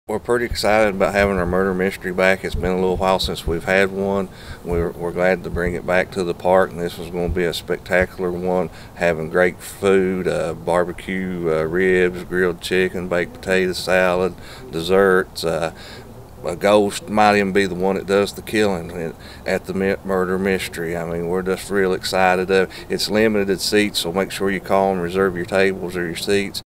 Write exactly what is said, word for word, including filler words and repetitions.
We're pretty excited about having our murder mystery back. It's been a little while since we've had one. We're, we're glad to bring it back to the park, and this was going to be a spectacular one, having great food, uh, barbecue uh, ribs, grilled chicken, baked potato salad, desserts. Uh, a ghost might even be the one that does the killing at the murder mystery. I mean, we're just real excited. Uh, it's limited seats, so make sure you call and reserve your tables or your seats.